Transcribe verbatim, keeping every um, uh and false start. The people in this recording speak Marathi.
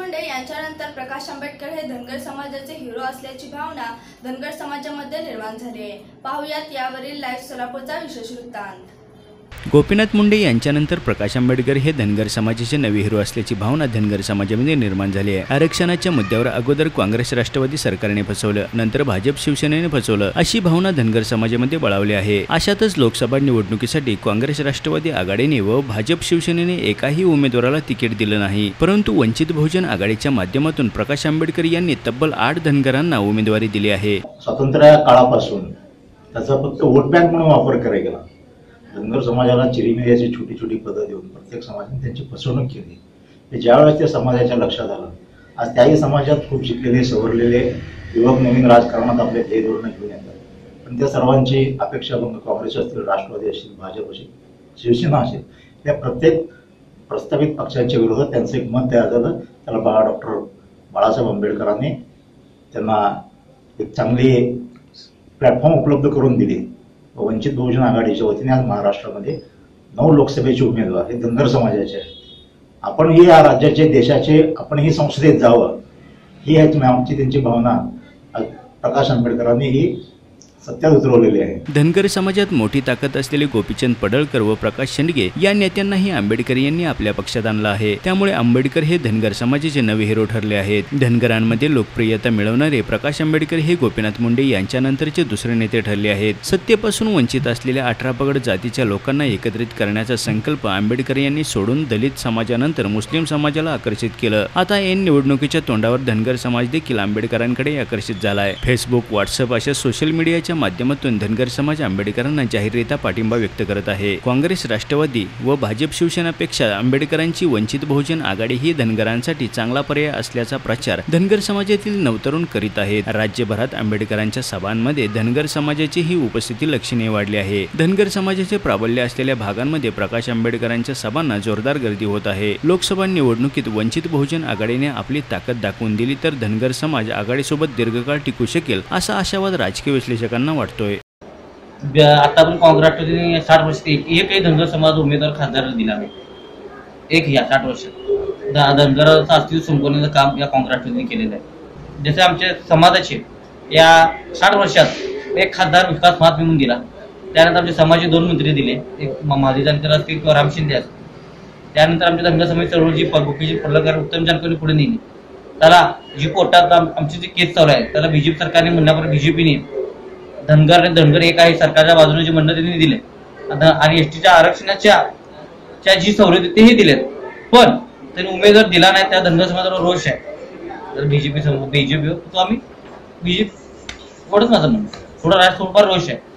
मुंडे यांच्यानंतर प्रकाश आंबेडकर हे धनगर समाजाचे हिरो असल्याची भावना धनगर समाजामध्ये निर्माण झाली आहे। पाहुयात यावरील लाईव्ह सोलापूरचा विशेष वृत्तांत। गोपीनाथ मुंडे यांच्यानंतर प्रकाश आंबेडकर हे धनगर समाजाचे नवे हिरो असल्याची भावना धनगर समाजामध्ये निर्माण झाली आहे। आरक्षणाच्या मुद्द्यावर अगोदर काँग्रेस राष्ट्रवादी सरकारने फसवलं, नंतर भाजप शिवसेनेने फसवलं, अशी भावना धनगर समाजामध्ये बळावली आहे। अशातच लोकसभा निवडणुकीसाठी काँग्रेस राष्ट्रवादी आघाडीने व भाजप शिवसेनेने एकाही उमेदवाराला तिकीट दिलं नाही, परंतु वंचित बहुजन आघाडीच्या माध्यमातून प्रकाश आंबेडकर यांनी तब्बल आठ धनगरांना उमेदवारी दिली आहे। स्वातंत्र्य काळापासून त्याचा फक्त वोट बँक म्हणून वापर करायला गेला। धनगर समाजाला चिरीमिरीची छोटी छोटी पदं देऊन प्रत्येक समाजाने त्यांची फसवणूक केली। हे ज्यावेळेस त्या समाजाच्या लक्षात आलं, आज त्याही समाजात खूप शिकलेले सवरलेले युवक नवीन राजकारणात आपले ध्येय धोरण घेऊन येतात, पण त्या सर्वांची अपेक्षा भंग काँग्रेस असतील, राष्ट्रवादी असेल, भाजप असेल, शिवसेना असेल, या प्रत्येक प्रस्तावित पक्षांच्या विरोधात त्यांचं एक मत तयार झालं। त्याला बाळा डॉक्टर बाळासाहेब आंबेडकरांनी त्यांना एक चांगली प्लॅटफॉर्म उपलब्ध करून दिली। वंचित बहुजन आघाडीच्या वतीने आज महाराष्ट्रामध्ये नऊ लोकसभेचे उमेदवार हे धनगर समाजाचे आहेत। आपणही या राज्याचे, देशाचे, आपणही संसदेत जावं, ही आमची त्यांची भावना प्रकाश आंबेडकरांनी ही सत्यात उतरवलेली आहे। धनगर समाजात मोठी ताकद असलेले गोपीचंद पडळकर व प्रकाश शेंडगे या नेत्यांनाही आंबेडकर यांनी आपल्या पक्षात आणलं आहे। त्यामुळे आंबेडकर हे धनगर समाजाचे नवे हिरो ठरले आहेत। धनगरांमध्ये लोकप्रियता मिळवणारे प्रकाश आंबेडकर हे गोपीनाथ मुंडे यांच्यानंतरचे दुसरे नेते ठरले आहेत। सत्तेपासून वंचित असलेल्या अठरा पगड जातीच्या लोकांना एकत्रित करण्याचा संकल्प आंबेडकर यांनी सोडून दलित समाजानंतर मुस्लिम समाजाला आकर्षित केलं। आता ऐन निवडणुकीच्या तोंडावर धनगर समाज देखील आंबेडकरांकडे आकर्षित झालाय। फेसबुक, व्हॉट्सअप अशा सोशल मीडियाच्या माध्यमातून धनगर समाज आंबेडकरांना जाहीररित्या पाठिंबा व्यक्त करत आहे। काँग्रेस, राष्ट्रवादी व भाजप शिवसेनेपेक्षा आंबेडकरांची वंचित बहुजन आघाडी ही धनगरांसाठी चांगला पर्याय असल्याचा प्रचार धनगर समाजातील नवतरुण करीत आहेत। राज्यभरात आंबेडकरांच्या सभांमध्ये धनगर समाजाची ही उपस्थिती लक्षणीय वाढली आहे। धनगर समाजाचे प्राबल्य असलेल्या भागांमध्ये प्रकाश आंबेडकरांच्या सभांना जोरदार गर्दी होत आहे। लोकसभा निवडणुकीत वंचित बहुजन आघाडीने आपली ताकद दाखवून दिली तर धनगर समाज आघाडीसोबत दीर्घकाळ टिकू शकेल, असा आशावाद राजकीय विश्लेषकांना वाटतोय। आता पण काँग्रेस राष्ट्रवादीने साठ वर्ष एकही धनगर समाज उमेदवार खासदार दिला नाही, एक या साठ वर्षात धनगराचं अस्तित्व संपवण्याचं काम या काँग्रेस राष्ट्रवादीने केलेलं आहे। जसे आमच्या समाजाचे या साठ वर्षात एक खासदार विकास महात्मे म्हणून दिला, त्यानंतर आमच्या समाजाचे दोन मंत्री दिले, एक माझे जानकर असतील किंवा राम शिंदे असतील। त्यानंतर आमच्या धनगर समाज चळवळीची गोपीचंद पडळकर, उत्तम जानकरने पुढे नेली। त्याला जी कोर्टात आमची जी केस चालू आहे त्याला बीजेपी सरकारने म्हणण्यापर्यंत बीजेपीने धनगर धनगर एक आहे सरकारच्या बाजूने जे म्हणणं त्यांनी दिले आणि एसटीच्या आरक्षणाच्या जी सवलती तेही दिलेत, पण त्यांनी उमेदवार दिला नाही। त्या धनगर समाजावर रोष आहे। तर बीजेपी बीजेपी तो आम्ही बीजेपी एवढंच माझं म्हणणं, थोडा राज थोडंफार रोष आहे।